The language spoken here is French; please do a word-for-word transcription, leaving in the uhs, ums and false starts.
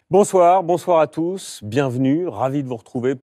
Bonsoir, bonsoir à tous, bienvenue, ravi de vous retrouver